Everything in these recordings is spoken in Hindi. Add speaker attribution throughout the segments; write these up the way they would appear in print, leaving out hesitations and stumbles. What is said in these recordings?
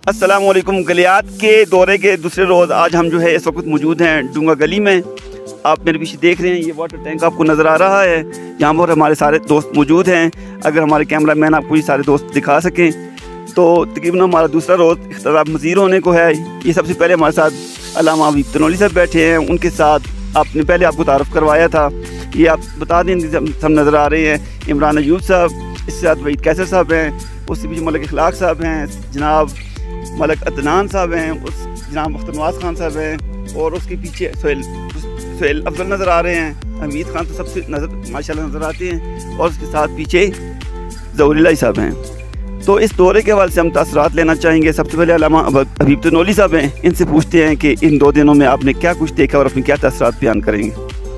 Speaker 1: अस्सलाम वालेकुम। गलियात के दौरे के दूसरे रोज़ आज हम जो है इस वक्त मौजूद हैं डूंगा गली में। आप मेरे पीछे देख रहे हैं, ये वाटर टैंक आपको नज़र आ रहा है। यहाँ पर हमारे सारे दोस्त मौजूद हैं। अगर हमारे कैमरा मैन आपको ये सारे दोस्त दिखा सकें तो तकरीबन हमारा दूसरा रोज़ इख्तिताम मज़ीर होने को है। ये सबसे पहले हमारे साथ अल्लामा हबीब तनोली साहब बैठे हैं, उनके साथ आपने पहले आपको तारुफ़ करवाया था। ये आप बता दें, सब नज़र आ रहे हैं। इमरान अयूब साहब, इसके साथ वहीद कैसर साहब हैं, उसके पीछे मलिक अखलाक साहब हैं, जनाब मलिक अदनान साहब हैं, उस जनाब मुख्तर नवाज़ खान साहब हैं, और उसके पीछे सोहेल अफजल नज़र आ रहे हैं। हमीद खान तो सबसे माशाल्लाह नज़र आते हैं, और उसके साथ पीछे ज़ौरीलाई साहब हैं। तो इस दौरे के हवाले से हम तासरात लेना चाहेंगे। सबसे पहले अल्लामा हबीब तनोली साहब हैं, इनसे पूछते हैं कि इन 2 दिनों में आपने क्या कुछ देखा और अपने क्या तासरात बयान करेंगे।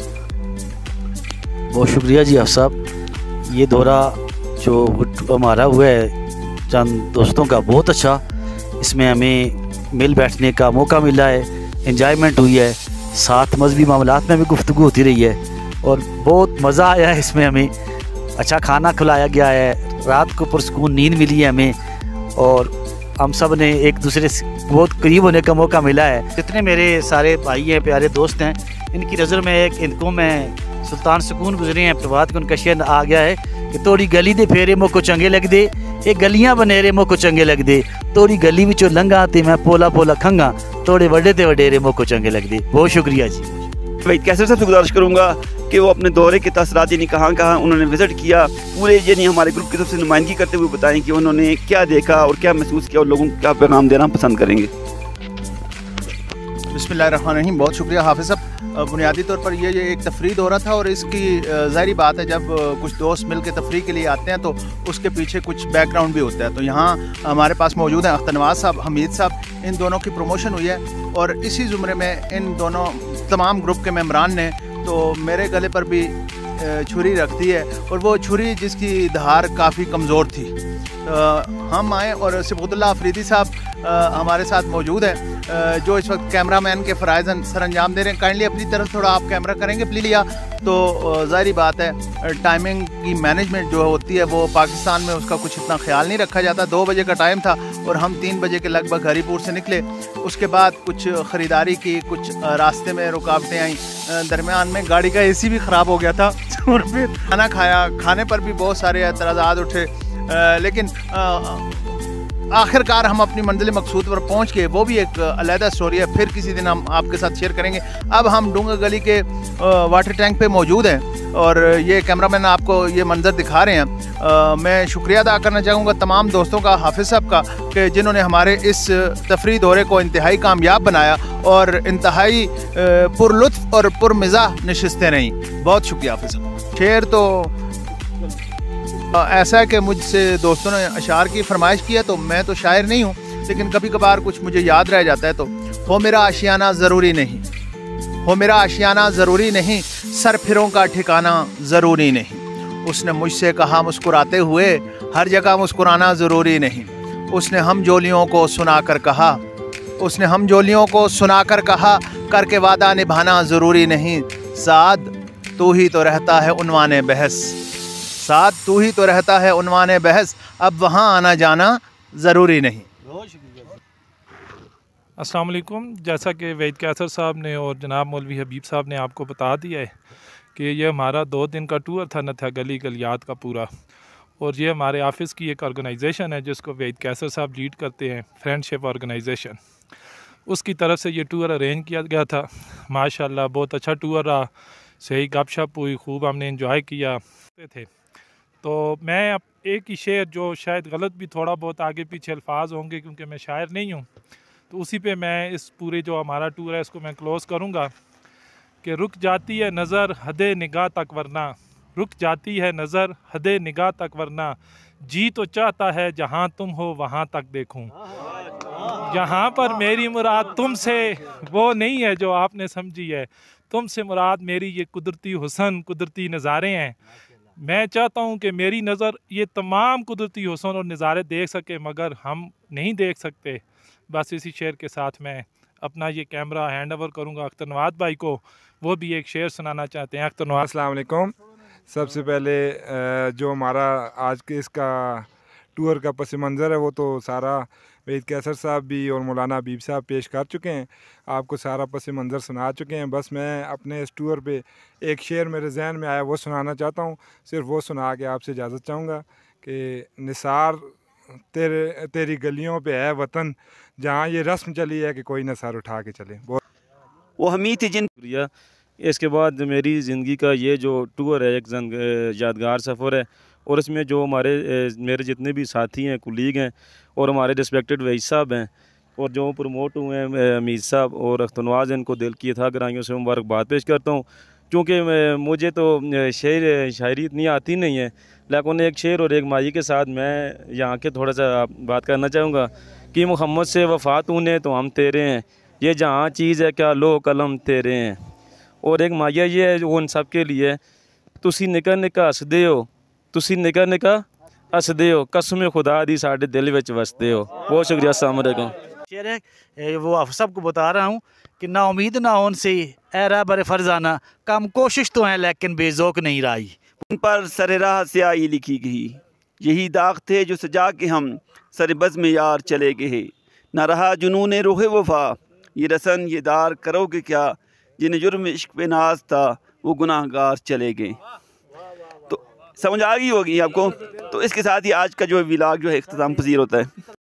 Speaker 2: बहुत शुक्रिया जी आप साहब। ये दौरा जो हमारा हुआ है चंद दोस्तों का, बहुत अच्छा। इसमें हमें मिल बैठने का मौका मिला है, एंजॉयमेंट हुई है, साथ मजहबी मामलात में भी गुफ्तगू होती रही है और बहुत मज़ा आया है। इसमें हमें अच्छा खाना खिलाया गया है, रात को पुरसकून नींद मिली है हमें, और हम सब ने एक दूसरे से बहुत करीब होने का मौका मिला है। जितने मेरे सारे भाई हैं, प्यारे दोस्त हैं, इनकी नज़र में एक इनको मैं सुल्तान सुकून गुजरे हैं प्रभात को उनका शेर आ गया है कि तोड़ी गली दे फेरे मोको चंगे लग दे, ये गलियां बनेरे मोको चंगे लग दे, तोड़ी गली विचों लंघा ते मैं पोला पोला खंगा, तोड़े वड्डे ते वडेरे मोको चंगे लग दे। बहुत शुक्रिया जी।
Speaker 1: भाई कैसर साहब से गुजारिश करूँगा कि वो अपने दौरे के तसरात यानी कहाँ कहाँ उन्होंने विज़िट किया, पूरे यानी हमारे ग्रुप की तरफ से नुमाइंदगी करते हुए बताएं कि उन्होंने क्या देखा और क्या महसूस किया और लोगों को क्या पैगाम देना पसंद करेंगे।
Speaker 3: बिस्मिल्लाहिर्रहमानिर्रहीम। बहुत शुक्रिया हाफिज़ साहब। बुनियादी तौर पर ये एक तफरीह दौरा था, और इसकी ज़ाहिरी बात है जब कुछ दोस्त मिल के तफरीह के लिए आते हैं तो उसके पीछे कुछ बैकग्राउंड भी होता है। तो यहाँ हमारे पास मौजूद हैं मुख्तर नवाज़ साहब, हमीद साहब, इन दोनों की प्रमोशन हुई है, और इसी ज़ुमरे में इन दोनों तमाम ग्रुप के मेम्बरान ने तो मेरे गले पर भी छुरी रख दी है, और वो छुरी जिसकी धार काफ़ी कमज़ोर थी। हम आए और सिबगुतुल्लाह अफरीदी साहब हमारे साथ मौजूद हैं, जो इस वक्त कैमरामैन के फ़राइज़ सर अंजाम दे रहे हैं। काइंडली अपनी तरफ थोड़ा आप कैमरा करेंगे प्लीज़। या तो ज़ाहिरी बात है टाइमिंग की मैनेजमेंट जो होती है वो पाकिस्तान में उसका कुछ इतना ख्याल नहीं रखा जाता। 2 बजे का टाइम था और हम 3 बजे के लगभग हरीपुर से निकले। उसके बाद कुछ ख़रीदारी की, कुछ रास्ते में रुकावटें आई, दरमियान में गाड़ी का AC भी ख़राब हो गया था और फिर खाना खाया, खाने पर भी बहुत सारे एतराज़ात उठे, लेकिन आखिरकार हम अपनी मंजिल मकसूद पर पहुंच गए। वो भी एक अलहदा स्टोरी है, फिर किसी दिन हम आपके साथ शेयर करेंगे। अब हम डूंगा गली के वाटर टैंक पे मौजूद हैं और ये कैमरामैन आपको ये मंजर दिखा रहे हैं। मैं शुक्रिया अदा करना चाहूँगा तमाम दोस्तों का, हाफिज़ साहब का, कि जिन्होंने हमारे इस तफरीह दौरे को इंतहाई कामयाब बनाया और इंतहाई पुरलुत्फ़ और पुरमिज़ाह नशिस्तें रहीं। बहुत शुक्रिया हाफिज़ साहब। शेर तो ऐसा है कि मुझसे दोस्तों ने अशार की फरमाइश किया, तो मैं तो शायर नहीं हूँ, लेकिन कभी कभार कुछ मुझे याद रह जाता है। तो हो मेरा आशियाना ज़रूरी नहीं, हो मेरा आशियाना ज़रूरी नहीं, सर फिरों का ठिकाना ज़रूरी नहीं। उसने मुझसे कहा मुस्कुराते हुए, हर जगह मुस्कुराना ज़रूरी नहीं। उसने हम जोलियों को सुना कर कहा, उसने हम जोलियों को सुना कर कहा, करके वादा निभाना ज़रूरी नहीं। साथ तू ही तो रहता है उन्वाने बहस, साथ तू ही तो रहता है उन्वाने बहस, अब वहाँ आना जाना ज़रूरी नहीं।
Speaker 4: अस्सलाम वालेकुम। जैसा कि वहीद कैसर साहब ने और जनाब मौलवी हबीब साहब ने आपको बता दिया है कि ये हमारा 2 दिन का टूर था नथा गली गलियात का पूरा, और ये हमारे ऑफिस की एक ऑर्गेनाइजेशन है जिसको वहीद कैसर साहब लीड करते हैं, फ्रेंडशिप ऑर्गेनाइजेशन। उसकी तरफ से ये टूर अरेंज किया गया था। माशाल्लाह बहुत अच्छा टूर रहा, सही गपशप हुई, खूब हमने इंजॉय किया थे। तो मैं अब एक ही शेर, जो शायद गलत भी थोड़ा बहुत आगे पीछे अल्फाज होंगे क्योंकि मैं शायर नहीं हूँ, तो उसी पे मैं इस पूरे जो हमारा टूर है इसको मैं क्लोज़ करूँगा कि रुक जाती है नज़र हदे निगाह तक वरना, रुक जाती है नज़र हदे निगाह तक वरना, जी तो चाहता है जहाँ तुम हो वहाँ तक देखूँ। यहाँ पर मेरी मुराद तुमसे वो नहीं है जो आपने समझी है, तुमसे मुराद मेरी ये कुदरती हुस्न, कुदरती नज़ारे हैं। मैं चाहता हूँ कि मेरी नज़र ये तमाम कुदरती हुस्न और नज़ारे देख सके, मगर हम नहीं देख सकते। बस इसी शेर के साथ मैं अपना ये कैमरा हैंड ओवर करूँगा अख्तर नवाज़ भाई को, वो भी एक शेर सुनाना चाहते हैं। अख्तर नवाज़।
Speaker 5: अस्सलाम वालेकुम। सबसे पहले जो हमारा आज के इसका टूर का पस मंज़र है वो तो सारा वहीद कैसर साहब भी और मौलाना हबीब साहब पेश कर चुके हैं, आपको सारा पस मंज़र सुना चुके हैं। बस मैं अपने इस टूर पे एक शेर मेरे जहन में आया वो सुनाना चाहता हूँ, सिर्फ वो सुना के आपसे इजाज़त चाहूँगा कि निसार तेरी गलियों पे है वतन, जहाँ ये रस्म चली है कि कोई निसार उठा के चले।
Speaker 1: वो हमी थी जिन
Speaker 6: इसके बाद मेरी ज़िंदगी का ये जो टूर है एक यादगार सफ़र है, और इसमें जो मेरे जितने भी साथी हैं, कुलीग हैं और हमारे रिस्पेक्टेड वहीद साहब हैं और जो प्रमोट हुए हैं अमीर साहब और अख्तनवाज़, इनको दिल की था गहराइयों से मुबारकबाद पेश करता हूँ। क्योंकि मुझे तो शायरी इतनी आती नहीं है, लेकिन एक शेर और एक माई के साथ मैं यहाँ के थोड़ा सा बात करना चाहूँगा कि मोहम्मद से वफ़ा तूने तो हम तेरे हैं, ये जहाँ चीज़ है क्या लो कलम तेरे हैं। और एक माया ये है वो उन सब के लिए, तुसी निका निका हसदे हो, तुसी निका निका हसदे हो, कसम खुदा दी साढ़े दिल विच वसदे हो। बहुत शुक्रिया, अस्सलाम वालेकुम।
Speaker 2: शेर है वो आप सबको बता रहा हूँ कि ना उम्मीद ना होन से ए रहबर फरजाना, कम कोशिश तो है लेकिन बेज़ौक नहीं रही।
Speaker 1: उन पर सर राह स्याही लिखी गई, यही दाग थे जो सजा के हम सर बज़ में यार चले गए। न रहा जुनून रोहे वफा, ये रसन ये दार करोगे क्या, जिन्हें जुर्म इश्क पे नाज था वो गुनाहगार चले गए। तो समझ आ गई होगी आपको। तो इसके साथ ही आज का जो व्लॉग जो है इख्तिताम पजीर होता है।